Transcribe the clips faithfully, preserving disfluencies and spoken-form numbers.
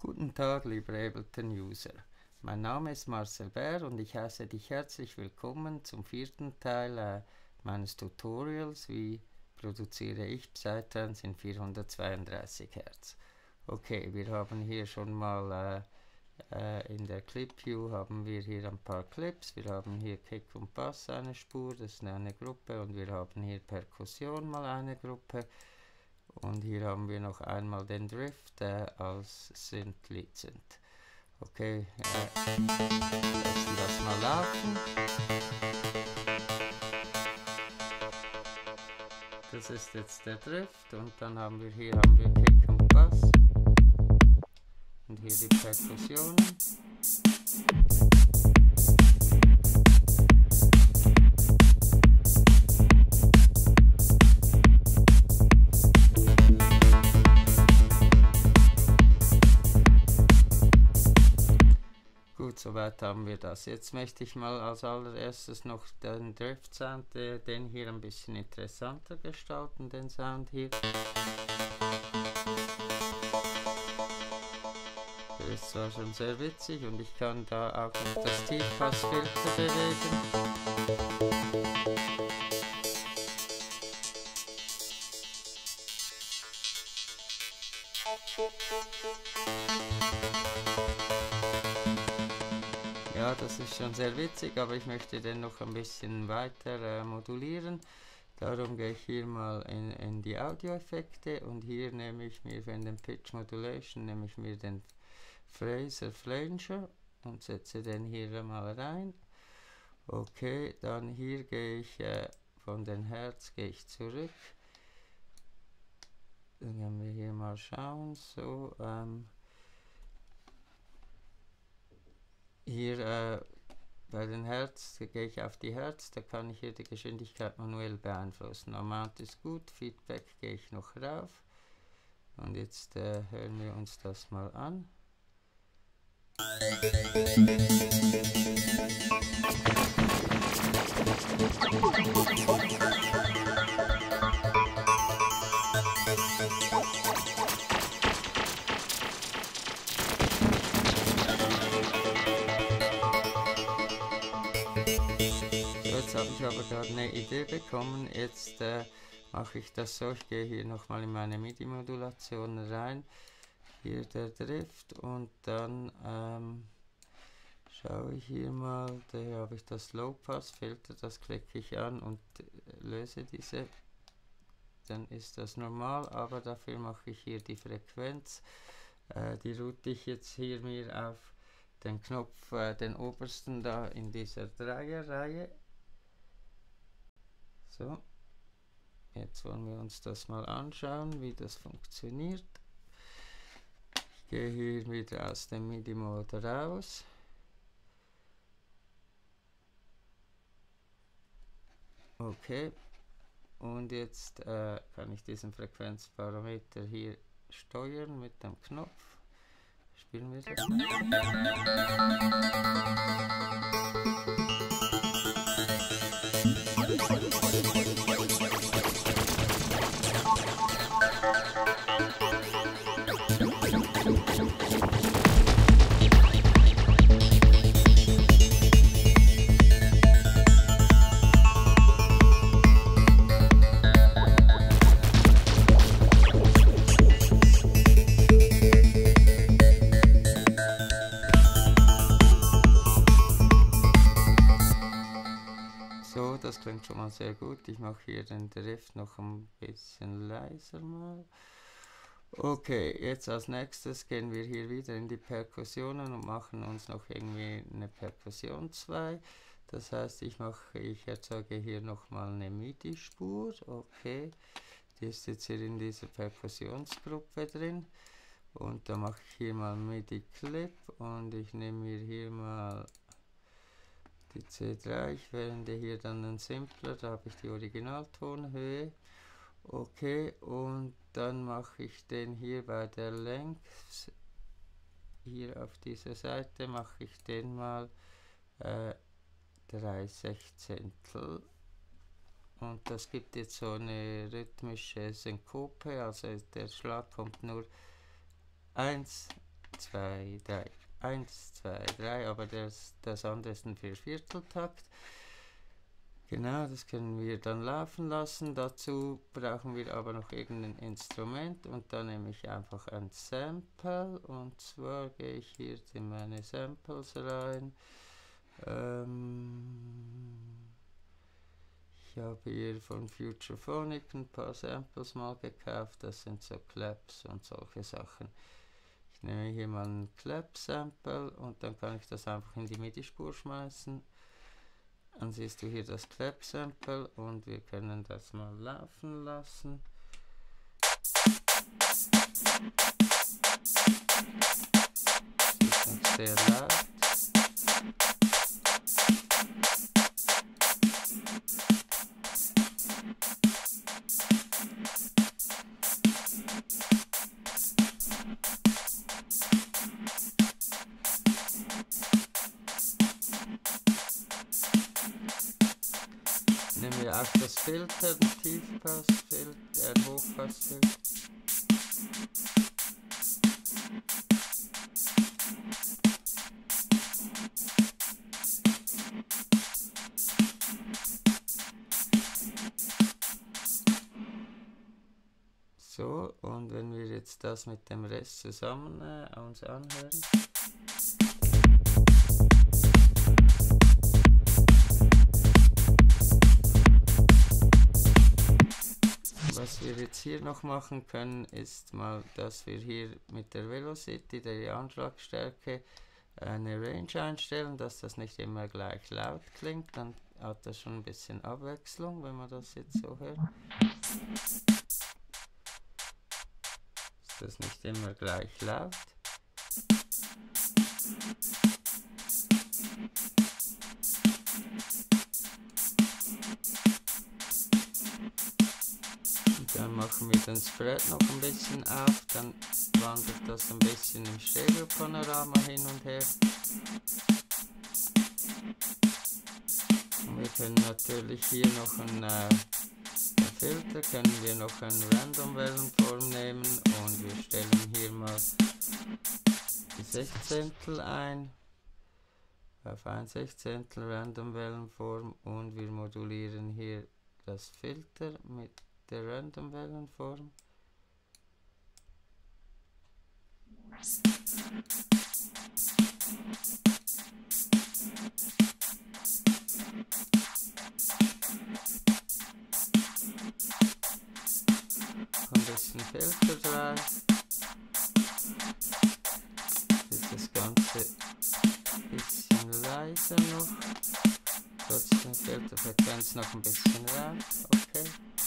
Guten Tag, lieber Ableton-User. Mein Name ist Marcel Bär und ich heiße dich herzlich willkommen zum vierten Teil äh, meines Tutorials, wie produziere ich Psytrance in vierhundertzweiunddreißig Hertz. Okay, wir haben hier schon mal äh, äh, in der Clip View haben wir hier ein paar Clips. Wir haben hier Kick und Bass eine Spur, das ist eine Gruppe, und wir haben hier Perkussion mal eine Gruppe. Und hier haben wir noch einmal den Drift äh, als Synth-Lead sind. Okay, äh, lassen das mal laufen. Das ist jetzt der Drift, und dann haben wir hier haben wir Kick und Bass und hier die Perkussionen. Gut, soweit haben wir das. Jetzt möchte ich mal als allererstes noch den Drift Sound, äh, den hier ein bisschen interessanter gestalten, den Sound hier. Der ist zwar schon sehr witzig und ich kann da auch noch das Tiefpassfilter bewegen. Ja, das ist schon sehr witzig, aber ich möchte den noch ein bisschen weiter äh, modulieren. Darum gehe ich hier mal in, in die Audioeffekte, und hier nehme ich mir für den Pitch Modulation nehme ich mir den Fraser Flanger und setze den hier mal rein. Okay, dann hier gehe ich äh, von den Hertz gehe ich zurück. Dann können wir hier mal schauen. So, ähm, hier äh, bei den Hertz, da gehe ich auf die Hertz, da kann ich hier die Geschwindigkeit manuell beeinflussen. Amount ist gut, Feedback gehe ich noch rauf. Und jetzt äh, hören wir uns das mal an. Jetzt habe ich aber gerade eine Idee bekommen. Jetzt äh, mache ich das so, ich gehe hier nochmal in meine MIDI-Modulation rein, hier der Drift, und dann ähm, schaue ich hier mal, da habe ich das Low-Pass-Filter, das klicke ich an und äh, löse diese, dann ist das normal, aber dafür mache ich hier die Frequenz, äh, die route ich jetzt hier mir auf den Knopf, äh, den obersten da in dieser Dreierreihe. So, jetzt wollen wir uns das mal anschauen, wie das funktioniert. Ich gehe hier wieder aus dem MIDI-Mode raus. Okay, und jetzt äh, kann ich diesen Frequenzparameter hier steuern mit dem Knopf. Spielen wir das so, das klingt schon mal sehr gut. Ich mache hier den Drift noch ein bisschen leiser mal. Okay, jetzt als nächstes gehen wir hier wieder in die Perkussionen und machen uns noch irgendwie eine Perkussion zwei. Das heißt, ich mache, ich erzeuge hier nochmal eine MIDI-Spur. Okay, die ist jetzt hier in dieser Perkussionsgruppe drin. Und da mache ich hier mal MIDI-Clip und ich nehme mir hier mal die C drei, ich verwende hier dann einen Simpler, da habe ich die Originaltonhöhe. Okay, und dann mache ich den hier bei der Length, hier auf dieser Seite mache ich den mal äh, drei Sechzehntel. Und das gibt jetzt so eine rhythmische Synkope, also der Schlag kommt nur eins, zwei, drei. eins, zwei, drei, aber das, das andere ist ein Viervierteltakt. Genau, das können wir dann laufen lassen. Dazu brauchen wir aber noch irgendein Instrument und da nehme ich einfach ein Sample und zwar gehe ich hier in meine Samples rein. Ähm, ich habe hier von Futurephonic ein paar Samples mal gekauft, das sind so Claps und solche Sachen. Ich nehme hier mal ein Clap-Sample und dann kann ich das einfach in die MIDI-Spur schmeißen. Dann siehst du hier das Clap-Sample und wir können das mal laufen lassen. Das ist nicht sehr laut. Nehmen wir auch das Filter, ein Tiefpassfilter, ein Hochpassfilter. So, und wenn wir jetzt das mit dem Rest zusammen äh, uns anhören. Was wir jetzt hier noch machen können, ist mal, dass wir hier mit der Velocity, der Anschlagstärke, eine Range einstellen, dass das nicht immer gleich laut klingt. Dann hat das schon ein bisschen Abwechslung, wenn man das jetzt so hört. Ist das nicht immer gleich laut. Dann machen wir den Spread noch ein bisschen auf, dann wandert das ein bisschen im Stereo-Panorama hin und her. Und wir können natürlich hier noch einen äh, Filter, können wir noch eine Random-Wellenform nehmen und wir stellen hier mal die Sechzehntel ein, auf ein Sechzehntel Random-Wellenform und wir modulieren hier das Filter mit der Random-Wellenform. Ein bisschen Filter drauf. Jetzt das Ganze ein bisschen leiser noch. Trotzdem Filterfrequenz noch ein bisschen rauf. Okay.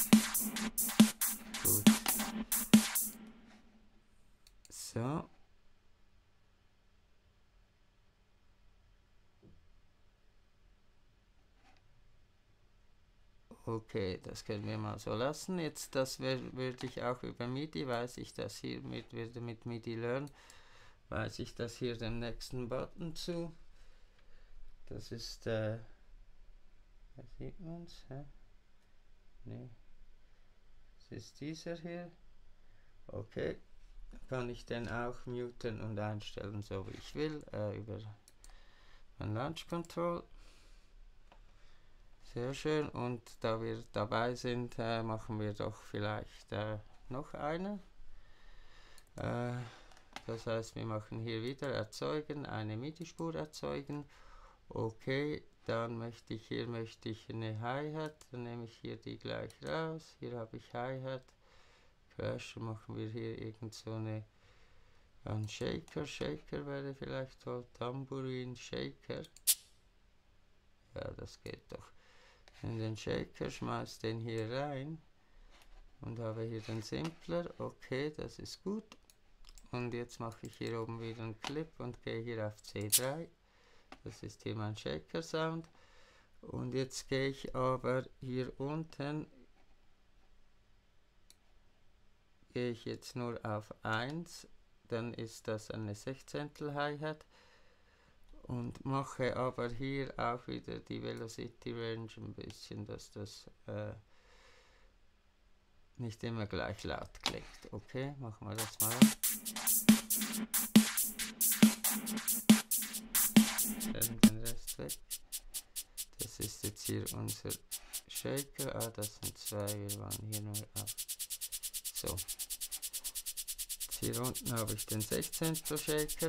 Gut. So. Okay, das können wir mal so lassen. Jetzt, das würde ich auch über MIDI, weiß ich das hier mit, würde mit MIDI Learn, weiß ich das hier dem nächsten Button zu. Das ist, äh, da sieht man es, hä? Nee. Das ist dieser hier. Okay, kann ich den auch muten und einstellen, so wie ich will, äh, über mein Launch Control. Sehr schön, und da wir dabei sind, äh, machen wir doch vielleicht äh, noch eine. Äh, das heißt, wir machen hier wieder erzeugen, eine MIDI-Spur erzeugen. Okay, dann möchte ich hier möchte ich eine Hi-Hat, dann nehme ich hier die gleich raus. Hier habe ich Hi-Hat. Crash, machen wir hier irgend so eine ein Shaker. Shaker wäre vielleicht toll. Tambourin, Shaker. Ja, das geht doch. In den Shaker, schmeiß den hier rein und habe hier den Simpler. Okay, das ist gut. Und jetzt mache ich hier oben wieder einen Clip und gehe hier auf C drei. Das ist hier mein Shaker Sound. Und jetzt gehe ich aber hier unten, gehe ich jetzt nur auf eins, dann ist das eine Sechzehntel Hi-Hat. Und mache aber hier auch wieder die Velocity Range ein bisschen, dass das äh, nicht immer gleich laut klingt. Okay, machen wir das mal. hier unser Shaker. Ah, das sind zwei, wir waren hier nur auf. So. Hier unten habe ich den Sechzehntel Shaker.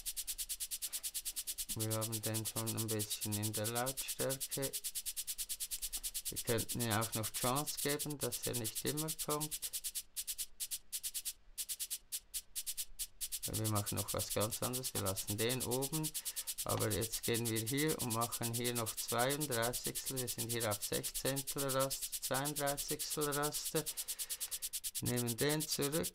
Wir haben den schon ein bisschen in der Lautstärke. Wir könnten ihm auch noch Chance geben, dass er nicht immer kommt. Wir machen noch was ganz anderes, wir lassen den oben, aber jetzt gehen wir hier und machen hier noch zweiunddreißig, wir sind hier auf sechzehntel Raster, zweiunddreißig Raster, nehmen den zurück,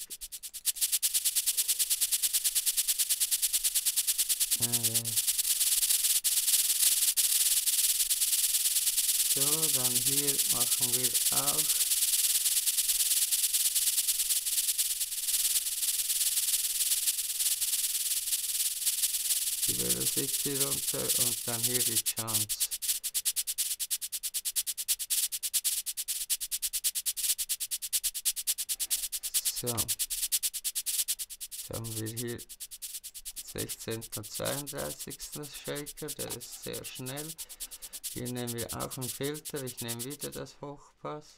so, dann hier machen wir auch die Velocity runter und dann hier die Chance. So, jetzt haben wir hier sechzehntel zweiunddreißig Shaker, der ist sehr schnell. Hier nehmen wir auch einen Filter, ich nehme wieder das Hochpass.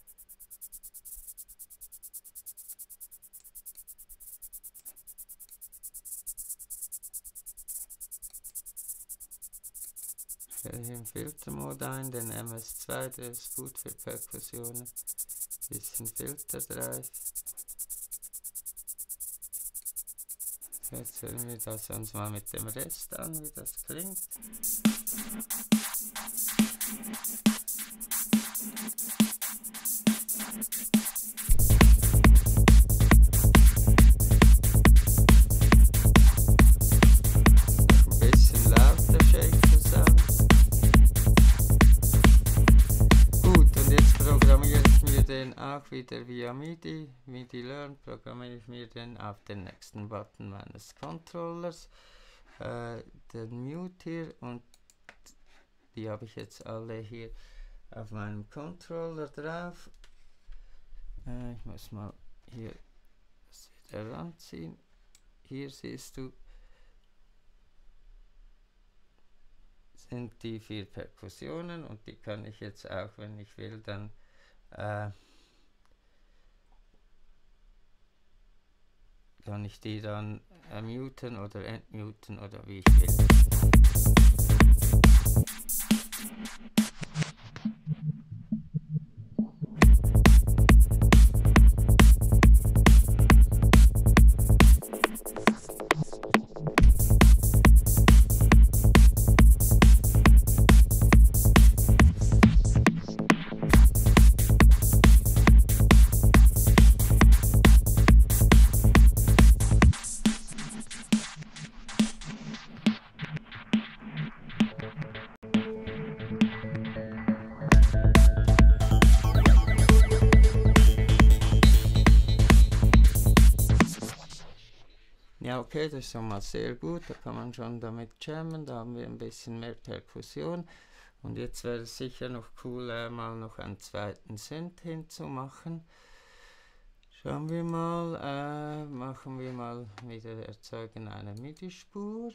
Hier im Filtermode ein, den M S zwei, der ist gut für Perkussionen. Bisschen filterreif. Jetzt hören wir das uns mal mit dem Rest an, wie das klingt. Auch wieder via MIDI, MIDI Learn, programmiere ich mir den auf den nächsten Button meines Controllers, äh, den Mute hier, und die habe ich jetzt alle hier auf meinem Controller drauf. Äh, ich muss mal hier das wieder ranziehen. Hier siehst du, sind die vier Perkussionen und die kann ich jetzt auch, wenn ich will, dann äh, kann ich die dann äh, muten oder entmuten oder wie ich will. Ja, okay, das ist schon mal sehr gut, da kann man schon damit jammen, da haben wir ein bisschen mehr Perkussion. Und jetzt wäre es sicher noch cool, äh, mal noch einen zweiten Synth hinzumachen. Schauen wir mal, äh, machen wir mal wieder, erzeugen eine MIDI-Spur.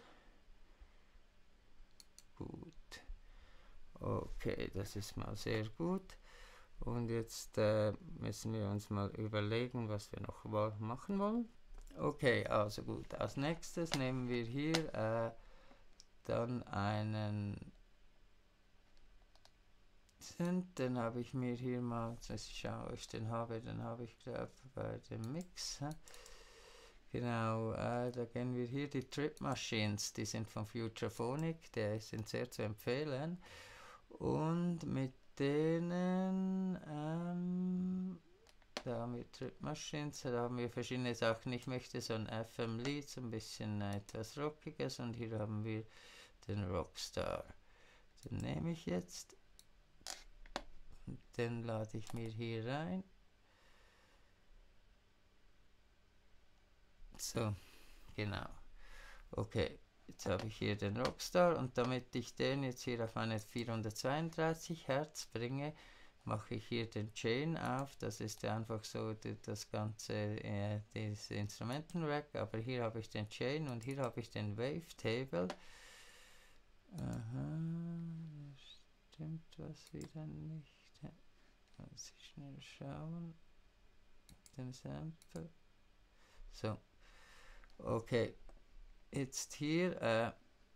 Gut. Okay, das ist mal sehr gut. Und jetzt äh, müssen wir uns mal überlegen, was wir noch machen wollen. Okay, also gut, als nächstes nehmen wir hier äh, dann einen Synth, den habe ich mir hier mal, jetzt schaue ich den habe, den habe ich glaube bei dem Mix. Hä? Genau, äh, da gehen wir hier die Trip Machines, die sind von Futurephonic, die sind sehr zu empfehlen. Und mit denen, ähm, da haben wir Trip Machines, da haben wir verschiedene Sachen. Ich möchte so ein F M-Lied, so ein bisschen äh, etwas Rockiges, und hier haben wir den Rockstar. Den nehme ich jetzt, und den lade ich mir hier rein. So, genau. Okay, jetzt habe ich hier den Rockstar, und damit ich den jetzt hier auf eine vierhundertzweiunddreißig Hertz bringe, mache ich hier den Chain auf. Das ist einfach so die, das ganze äh, dieses Instrumentenrack, aber hier habe ich den Chain und hier habe ich den Wavetable. Aha, stimmt was wieder nicht. Muss ich schnell schauen. Den Sample. So. Okay. Jetzt hier äh,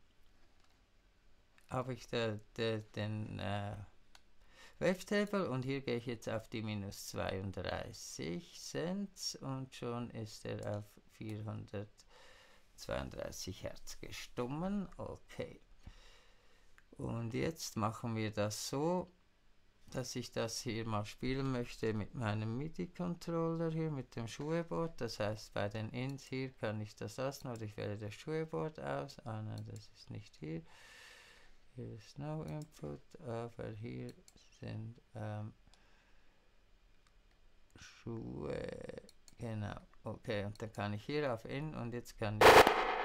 habe ich da, da, den äh, Wavetable und hier gehe ich jetzt auf die minus zweiunddreißig Cent und schon ist er auf vierhundertzweiunddreißig Hertz gestummen. Okay. Und jetzt machen wir das so, dass ich das hier mal spielen möchte mit meinem MIDI-Controller hier, mit dem Schuheboard. Das heißt, bei den Ins hier kann ich das lassen oder ich wähle das Schuheboard aus. Ah nein, das ist nicht hier. Hier ist No Input, aber hier sind ähm, Schuhe. Genau, okay, und dann kann ich hier auf In und jetzt kann ich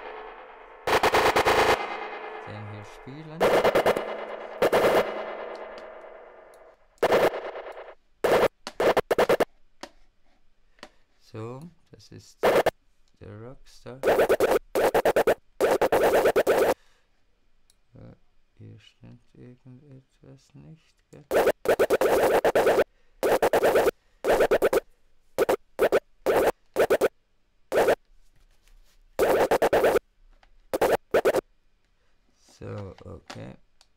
den hier spielen. So, das ist der Rockstar. Ja, hier stimmt irgendetwas nicht. Gell? So, okay.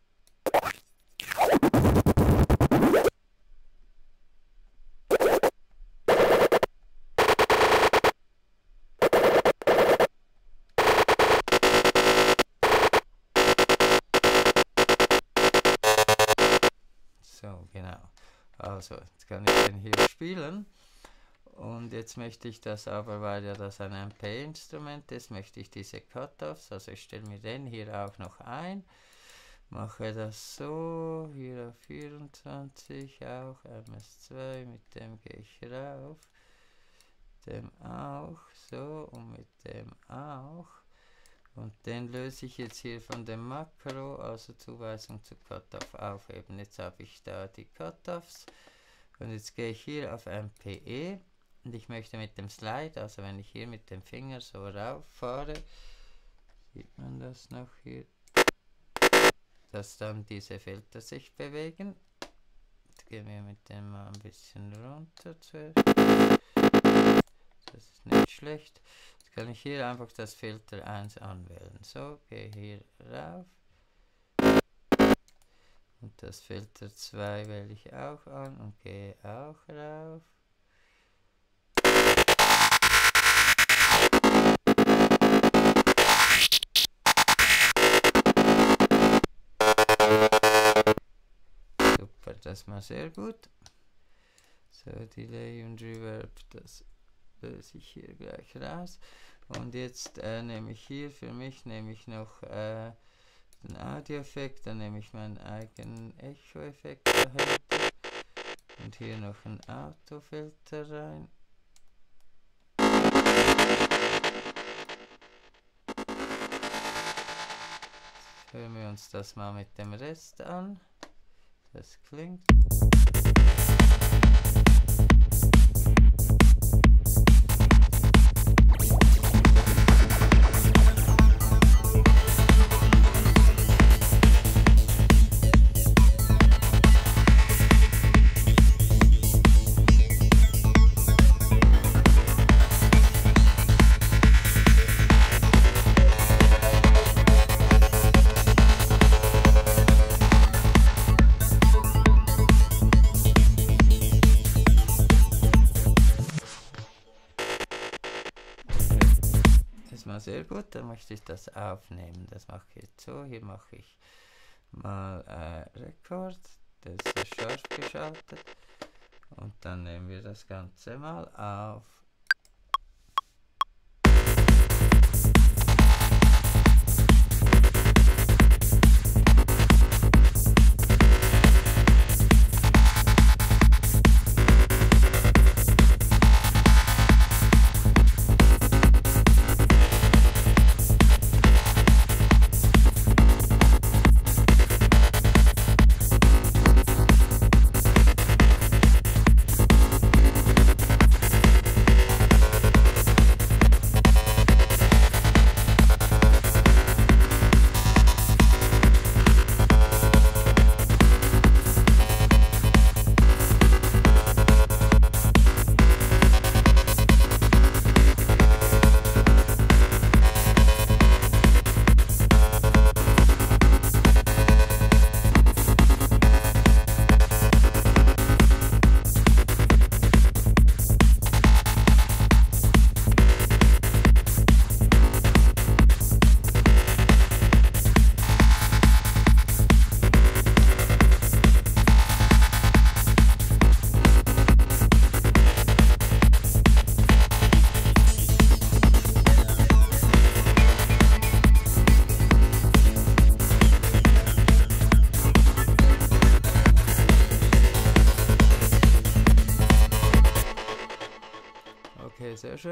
So, genau. Also, jetzt kann ich den hier spielen. Und jetzt möchte ich das aber, weil ja das ein M P-Instrument ist, möchte ich diese Cut-Offs, also ich stelle mir den hier auch noch ein, mache das so, hier auf vierundzwanzig auch, M S zwei, mit dem gehe ich rauf, dem auch, so und mit dem auch. Und den löse ich jetzt hier von dem Makro, also Zuweisung zu Cut-Off aufheben. Jetzt habe ich da die Cut-Offs und jetzt gehe ich hier auf M P E. Und ich möchte mit dem Slide, also wenn ich hier mit dem Finger so rauf fahre, sieht man das noch hier, dass dann diese Filter sich bewegen. Jetzt gehen wir mit dem mal ein bisschen runter zuerst. Das ist nicht schlecht. Jetzt kann ich hier einfach das Filter eins anwählen. So, gehe hier rauf. Und das Filter zwei wähle ich auch an und gehe auch rauf. Das war sehr gut. So, Delay und Reverb, das löse ich hier gleich raus. Und jetzt äh, nehme ich hier, für mich nehme ich noch äh, den Audio-Effekt, dann nehme ich meinen eigenen Echo-Effekt dahinter. Und hier noch einen Autofilter rein. Jetzt hören wir uns das mal mit dem Rest an. Das klingt. Sehr gut, dann möchte ich das aufnehmen. Das mache ich jetzt so. Hier mache ich mal äh, Rekord. Das ist scharf geschaltet. Und dann nehmen wir das Ganze mal auf.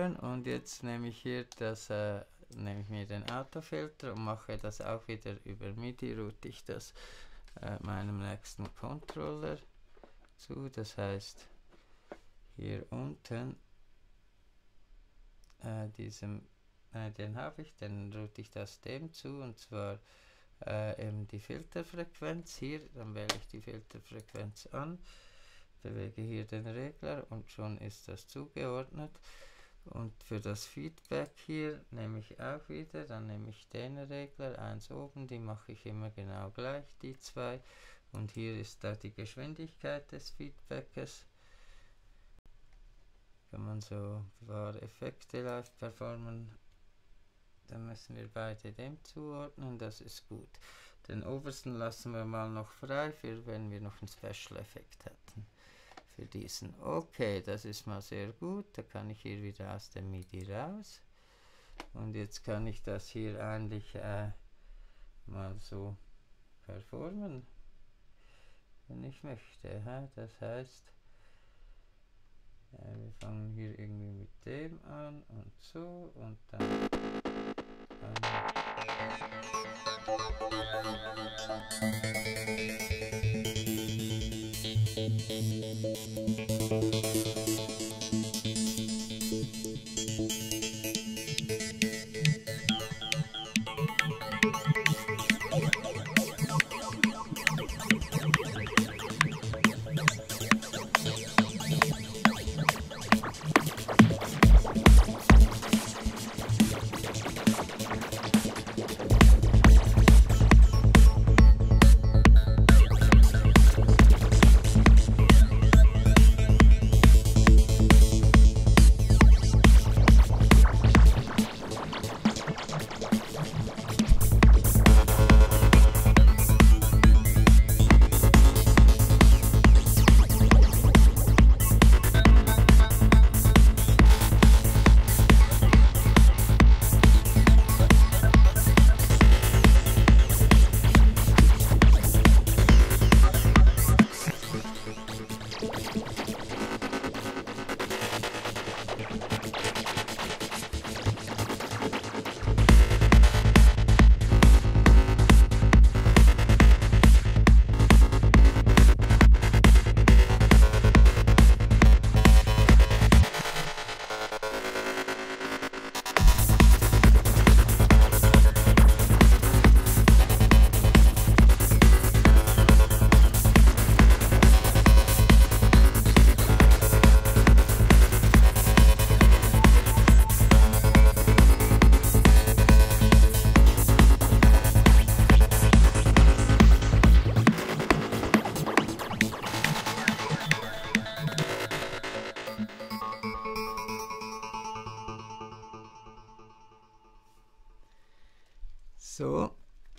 nehmen und jetzt nehme ich hier das, äh, nehme ich mir den Autofilter und mache das auch wieder über MIDI, route ich das äh, meinem nächsten Controller zu, das heißt hier unten äh, diesem, äh, den habe ich, dann route ich das dem zu und zwar äh, eben die Filterfrequenz hier, dann wähle ich die Filterfrequenz an, bewege hier den Regler und schon ist das zugeordnet. Und für das Feedback hier nehme ich auch wieder, dann nehme ich den Regler, eins oben, die mache ich immer genau gleich, die zwei. Und hier ist da die Geschwindigkeit des Feedbackes. Wenn man so wahre Effekte live performen, dann müssen wir beide dem zuordnen, das ist gut. Den obersten lassen wir mal noch frei, für wenn wir noch einen Special Effekt hätten. Für diesen. Okay, das ist mal sehr gut. Da kann ich hier wieder aus dem MIDI raus. Und jetzt kann ich das hier eigentlich äh, mal so performen, wenn ich möchte. Ja? Das heißt, äh, wir fangen hier irgendwie mit dem an und so und dann. Ähm, So,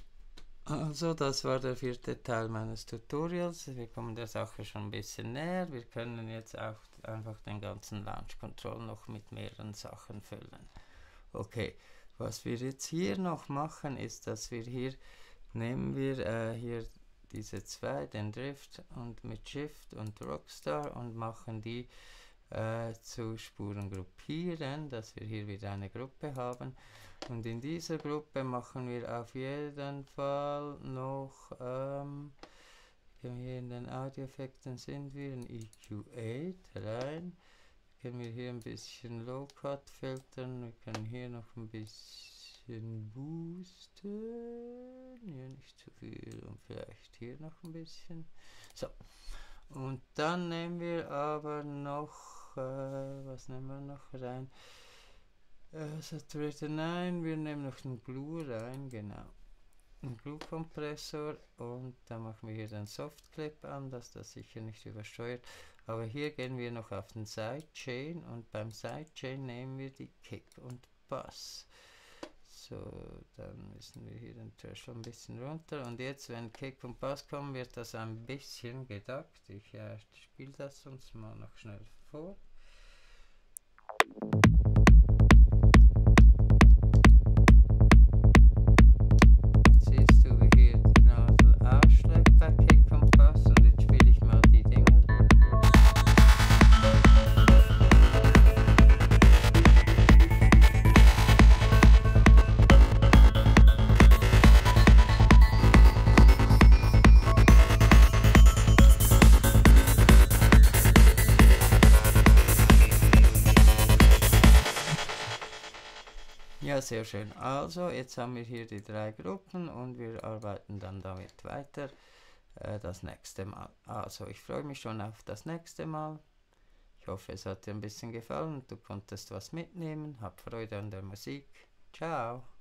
also das war der vierte Teil meines Tutorials. Wir kommen der Sache schon ein bisschen näher. Wir können jetzt auch einfach den ganzen Launch Control noch mit mehreren Sachen füllen. Okay, was wir jetzt hier noch machen, ist, dass wir hier, nehmen wir äh, hier diese zwei, den Drift und mit Shift und Rockstar und machen die äh, zu Spuren gruppieren, dass wir hier wieder eine Gruppe haben. Und in dieser Gruppe machen wir auf jeden Fall noch, ähm, hier in den Audioeffekten sind wir in E Q acht rein. Können wir hier ein bisschen Low Cut filtern, wir können hier noch ein bisschen boosten, hier nicht zu viel und vielleicht hier noch ein bisschen. So, und dann nehmen wir aber noch, äh, was nehmen wir noch rein? Uh, Saturator nein, wir nehmen noch einen Glue rein, genau. Einen Glue-Kompressor und dann machen wir hier den Soft-Clip an, dass das sicher nicht übersteuert. Aber hier gehen wir noch auf den Sidechain und beim Sidechain nehmen wir die Kick und Bass. So, dann müssen wir hier den Threshold ein bisschen runter und jetzt, wenn Kick und Bass kommen, wird das ein bisschen gedackt. Ich äh, spiele das uns mal noch schnell vor. Ja, sehr schön. Also, jetzt haben wir hier die drei Gruppen und wir arbeiten dann damit weiter äh, das nächste Mal. Also, ich freue mich schon auf das nächste Mal. Ich hoffe, es hat dir ein bisschen gefallen und du konntest was mitnehmen. Hab Freude an der Musik. Ciao.